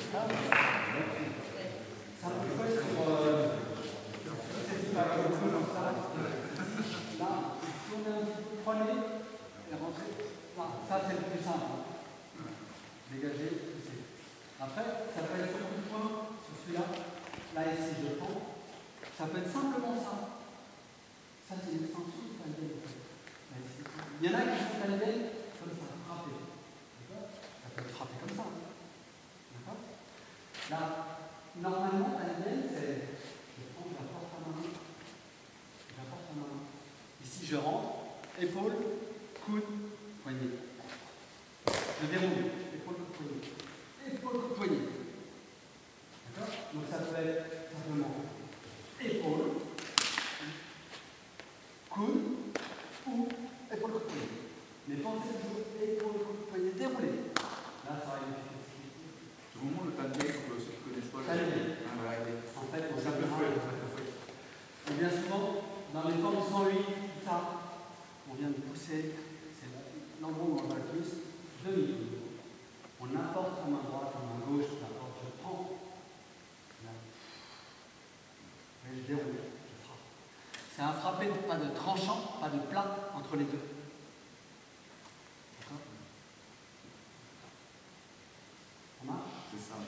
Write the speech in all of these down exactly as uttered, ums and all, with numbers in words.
Ça peut jouer sur euh, c'est pas comme ça. Là, tournez un petit peu, prenez et rentrez. Là, ça c'est le plus simple. Dégagez, poussez. Après, ça peut être sur coup de poing, sur celui-là. Là, ici, je prends. Ça peut être simplement ça. Ça, c'est une extension du palais. Il y en a qui font palais comme ça, frapper. Ça peut être frappé comme ça. D'accord? Là, normalement, palais, c'est. Je prends, j'apporte à ma main. J'apporte à ma main. Ici, je rentre. Épaule, coude, poignet. Je déroule. Épaule, coude, poignet. Épaule, coude, poignet. D'accord? Donc ça peut être simplement épaule, coude ou épaule, coude, poignet. Mais pensez toujours épaule, coude, poignet, déroulé. Là, ça va être efficace. C'est vraiment le palais pour ceux qui ne connaissent pas. Palais. Ah, voilà, il est. En fait, on Ça peut s'appelle. Et bien souvent, dans les formes cent huit, ça, on vient de pousser, c'est l'endroit où on va le plus, demi. On apporte à main droite, à main gauche, n'importe, je prends. Là. Et je déroule, je frappe. C'est un frappé, pas de tranchant, pas de plat entre les deux. D'accord? Ça marche? C'est ça.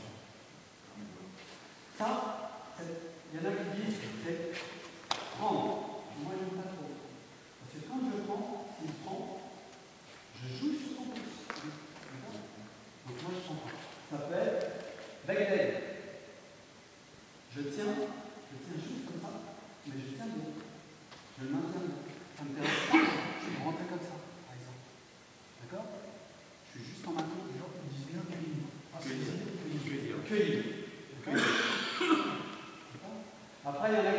Ça, il y en a qui disent c'est prendre. Moi, je n'aime pas trop. Parce que quand je prends, il prend, je joue sur son pouce. Donc moi, je prends pas. Ça peut être back leg. Je tiens, je tiens juste comme ça, mais je tiens bien. Je le maintiens bien. Ça me permet pas. Je peux rentrer comme ça, par exemple. D'accord? Je suis juste en maintenant. Ils disent bien que libre. Que libre. Que libre. D'accord? Après, il y en a